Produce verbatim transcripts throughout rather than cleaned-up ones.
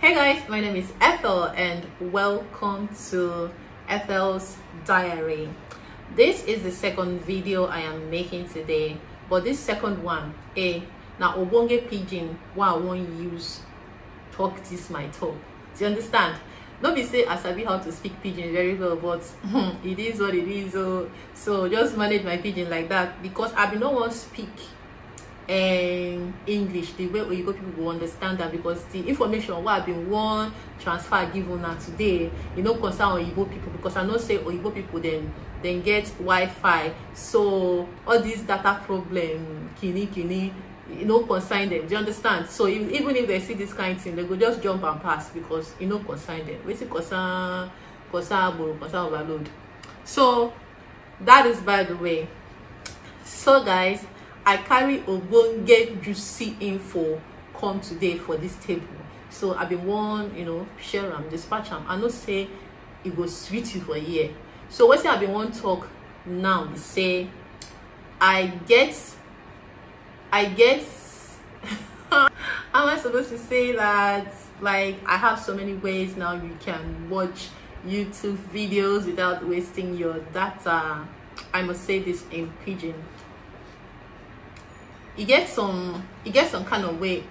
Hey guys, my name is Ethel and welcome to Ethel's Diary. This is the second video I am making today, but this second one, eh, now Obonge Pidgin, what I won't use talk this my talk. Do you understand? Nobody say I sabi how to speak Pidgin very well, but it is what it is. So, so just manage my Pidgin like that, because I be no one speak and English the way Oyibo people will understand that, because the information what I've been one transfer given now today, you know, concern Oyibo people, because I know say Oyibo people then then get Wi-Fi, so all these data problem kini kini, you know, concern them. Do you understand? So if, even if they see this kind of thing, they go just jump and pass, because you know concern them. What's it concern concern concern overload. So that is by the way. So guys, I carry Obonge juicy info come today for this table. So I've been one, you know, share them, dispatch them. I know say it goes sweet you for a year. So what I've been one talk now is say I get I get how am I supposed to say that? Like, I have so many ways now you can watch YouTube videos without wasting your data. I must say this in Pidgin. You get some you get some kind of way,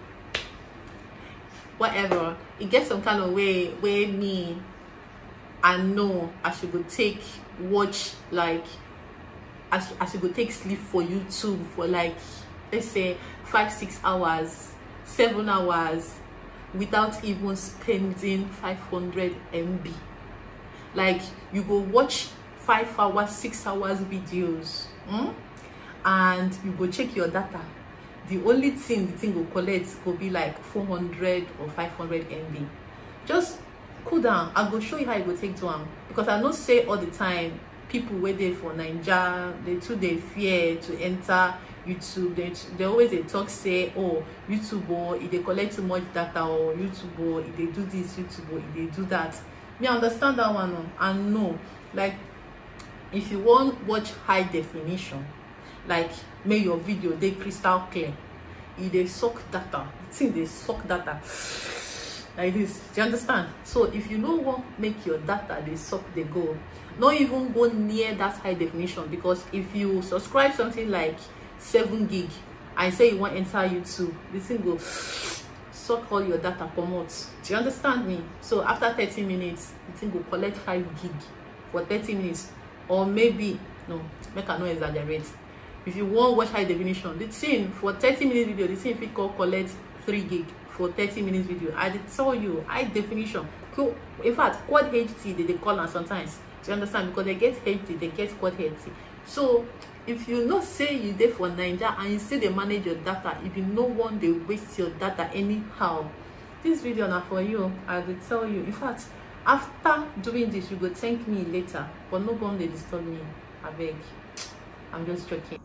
whatever, you get some kind of way where me I know I should go take watch, like I, sh I should go take sleep for YouTube for like, let's say five six hours, seven hours without even spending five hundred M B. Like, you go watch five hours six hours videos, hmm? And you go check your data. The only thing the thing will collect will be like four hundred or five hundred M B. Just cool down. I go show you how you go take to them, because I don't say all the time people wait there for Nigeria, they too they fear to enter YouTube. They, they always they talk say, oh, YouTube, or if they collect too much data, or YouTube, or if they do this, YouTube, or if they do that. Me understand that one, and no, like if you want watch high definition, like make your video they crystal clear, if they suck data, the thing they suck data like this. Do you understand? So if you know what make your data they suck, they go not even go near that high definition, because if you subscribe something like seven gig and say you want to enter YouTube, this thing go suck all your data promote. Do you understand me? So after thirty minutes, the thing will collect five gig for thirty minutes, or maybe no, make I not exaggerate. If you want watch high definition, the thing for thirty minutes video, the thing if it call collect three gig for thirty minutes video. I did tell you high definition. Cool. In fact, quad H D they, they call them sometimes. Do you understand? Because they get H D, they get quad H D. So if you not say you there for Nigeria and you say they manage your data, if you no one they waste your data anyhow, this video now for you. I will tell you. In fact, after doing this, you go thank me later. But no one they disturb me. I beg. I'm just joking.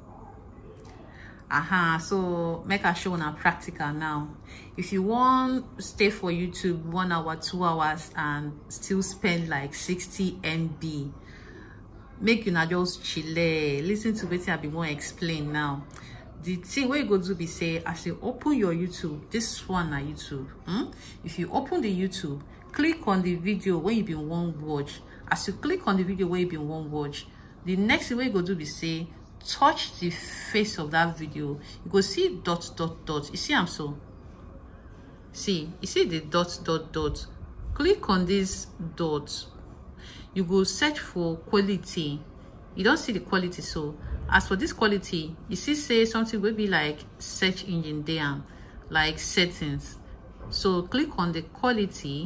Aha, so make a show now practical now. If you want stay for YouTube one hour, two hours and still spend like sixty M B, make you not just chill. Listen to what I be more explain now. The thing where you go to be say, as you open your YouTube, this one na YouTube. Hmm? If you open the YouTube, click on the video where you been one watch. As you click on the video where you been one watch, the next thing where you go to be say, touch the face of that video. You go see dot dot dot. You see I'm so see you see the dot dot dot. Click on this dot. You go search for quality. You don't see the quality. So as for this quality, you see say something will be like search engine there, like settings. So click on the quality.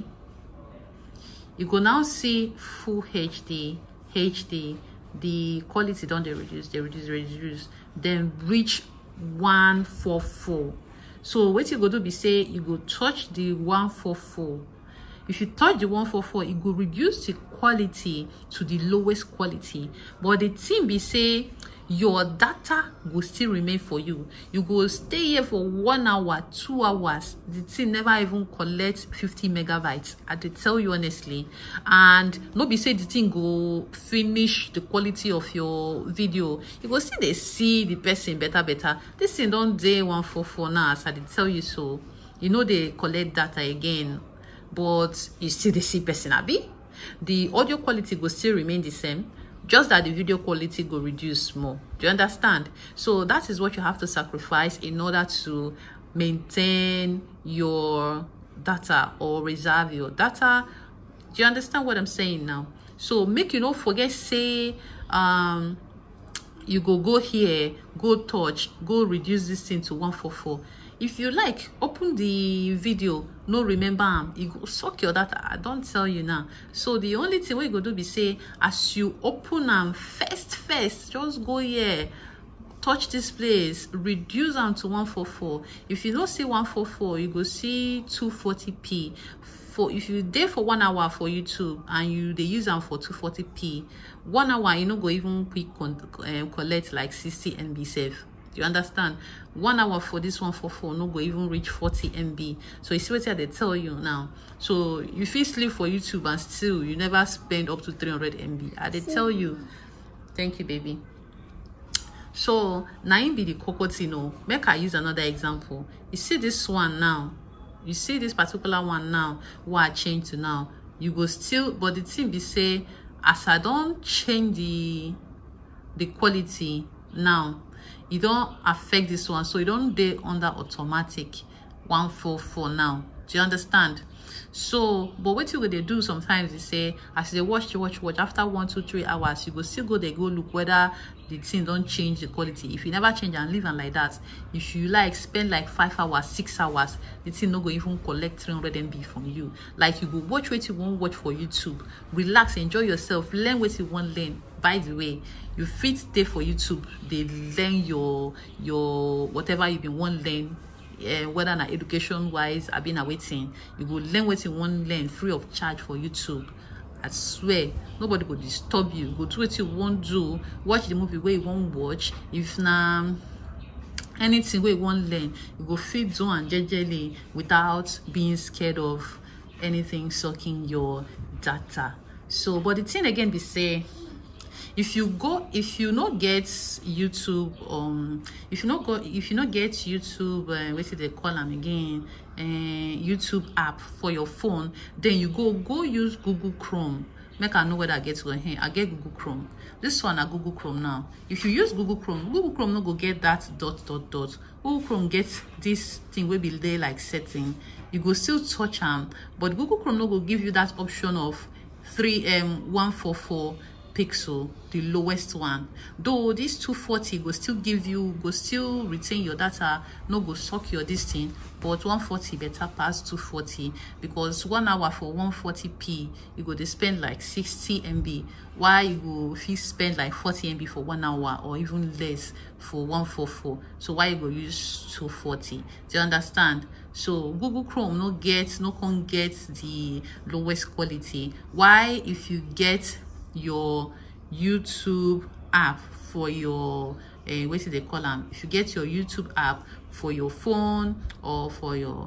You go now see full H D, H D. The quality don't they reduce, they reduce, reduce, then reach one forty-four. So what you go do be say you go touch the one forty-four. If you touch the one forty-four, it will reduce the quality to the lowest quality. But the thing be say your data will still remain for you. You go stay here for one hour, two hours. The thing never even collect fifty megabytes. I did tell you honestly. And no be say the thing go finish the quality of your video. You go see they see the person better, better. This thing don't day one forty-four now, as I did tell you so. You know they collect data again. but you still dey see person abi. The audio quality will still remain the same, just that the video quality will reduce more. Do you understand? So that is what you have to sacrifice in order to maintain your data or reserve your data. Do you understand what I'm saying now? So make you not forget, say um you go go here, go touch, go reduce this thing to one forty-four. If you like, open the video, no remember am, you go suck your data. I don't tell you now. So the only thing what you go do be say, as you open am first first, just go here, touch this place, reduce them to one forty-four. If you don't see one forty-four, you go see two forty p. For if you there for one hour for YouTube and you they use them for two forty p, one hour you know go even quick um, collect like sixty M B safe. You understand? One hour for this one for four no go even reach forty M B. So you see what they tell you now. So you feel sleep for YouTube and still you never spend up to three hundred M B. I they tell you. Thank you, baby. So now be the cocotino. Make I use another example. You see this one now. You see this particular one now, what I change to now, you go still, but the thing be say, as I don't change the the quality now, it don't affect this one, so you don't dey under automatic one forty-four now. Do you understand? So but what you go they do sometimes is say, as they watch you watch watch after one two three hours, you go still go they go look whether the thing don't change the quality. If you never change and leave and like that, if you like spend like five hours six hours, the thing no go even collect three hundred M B from you. Like you go watch what you won't watch for YouTube, relax, enjoy yourself, learn what you want learn. By the way, you fit stay for YouTube, they learn your your whatever you been want learn. Uh, whether na education wise I've been waiting, you will learn what you want learn free of charge for YouTube. I swear nobody will disturb you. Go do what you want do, watch the movie where you won't watch. If na anything where you want learn, you go fit do and jejely without being scared of anything sucking your data. So but the thing again be say, if you go if you not get YouTube, um if you not go if you not get YouTube, uh, what they call them again, uh, YouTube app for your phone, then you go go use Google Chrome. Make I know whether I get to here. I get Google Chrome. This one I Google Chrome now. If you use Google Chrome, Google Chrome no go get that dot dot dot. Google Chrome gets this thing will be there like setting. You go still touch them, but Google Chrome no go give you that option of three um one forty-four pixel, the lowest one. Though this two forty will still give you, go still retain your data, no go suck your this thing, but one forty better pass two forty, because one hour for one forty p you go to spend like sixty M B, while you go if you spend like forty M B for one hour or even less for one forty-four. So why you go use two forty? Do you understand? So Google Chrome no get no can get the lowest quality. Why if you get your YouTube app for your uh, what do they call them? If you get your YouTube app for your phone or for your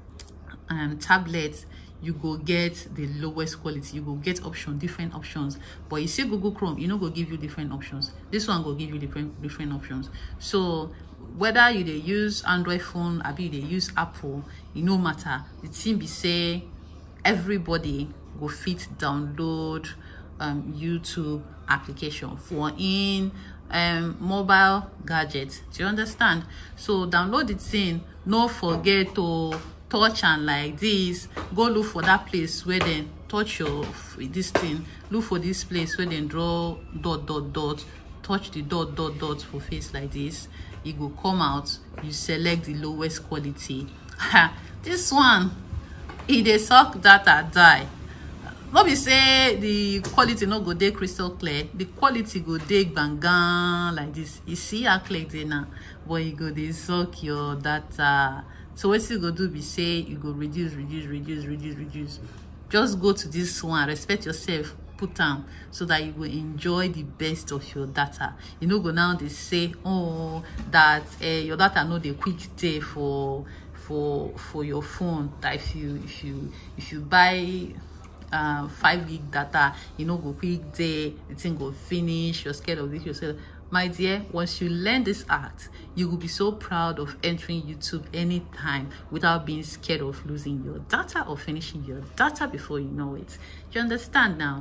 um tablet, you go get the lowest quality. You go get option different options. But you see Google Chrome, you know go give you different options. This one go give you different different options. So whether you they use Android phone or they use Apple, it no matter. The thing be say everybody go fit download um YouTube application for in um mobile gadgets. Do you understand? So download the thing, no forget to touch and like this, go look for that place where then touch your this thing, look for this place where then draw dot dot dot, touch the dot dot dot for face like this, it will come out, you select the lowest quality. This one it dey suck data die. No be say the quality no go dey crystal clear, the quality go dey gangan like this. You see how clear dey now, but you go dey suck your data. So what you go do be say you go reduce reduce reduce reduce reduce. Just go to this one, respect yourself, put down, so that you will enjoy the best of your data. You know go now they say oh that uh, your data no dey quick day for for for your phone, that if you if you if you buy uh, five gig data, you know, go quick day, the thing go finish, you're scared of this, you're scared of... My dear, once you learn this art, you will be so proud of entering YouTube anytime without being scared of losing your data or finishing your data before you know it. You understand now?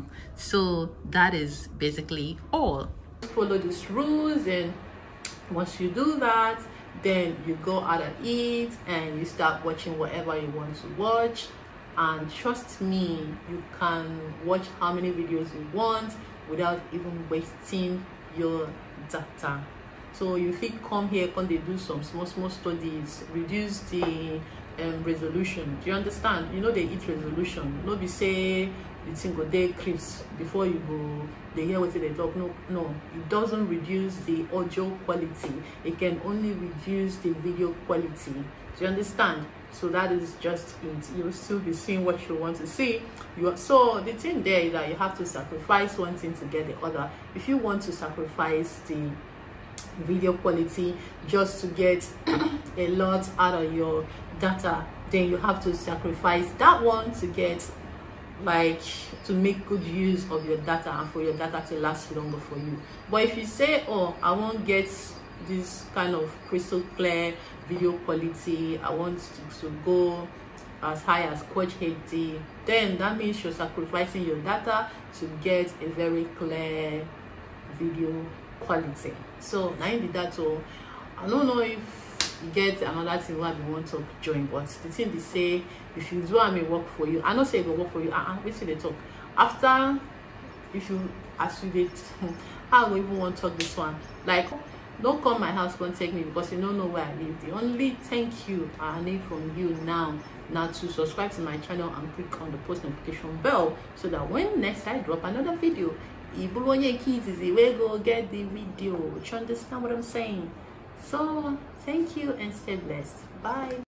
So that is basically all. Follow these rules, and once you do that, then you go out and eat and you start watching whatever you want to watch. And trust me, you can watch how many videos you want without even wasting your data. So you think come here, can they do some small small studies, reduce the um, resolution? Do you understand? You know they eat resolution. No be say the thing go there creeps before you go they hear what they talk. No, no, it doesn't reduce the audio quality. It can only reduce the video quality. Do you understand? So that is just it. You'll still be seeing what you want to see. You are, so the thing there is that you have to sacrifice one thing to get the other. If you want to sacrifice the video quality just to get a lot out of your data, then you have to sacrifice that one to get, like, to make good use of your data and for your data to last longer for you. But if you say, oh, I won't get this kind of crystal clear video quality, I want to, to go as high as Quad H D, then that means you're sacrificing your data to get a very clear video quality. So now you did that. So I don't know if you get another thing what you want to join, but the thing they say, if you do, I may work for you. I don't say it will work for you. Uh-uh, basically they talk after, if you as you did I don't even want to talk this one, like, don't come my house, don't take me, because you don't know where I live. The only thank you I need from you now now to subscribe to my channel and click on the post notification bell, so that when next I drop another video, Ibulonye Kids is the way go get the video. Do you understand what I'm saying? So thank you and stay blessed. Bye.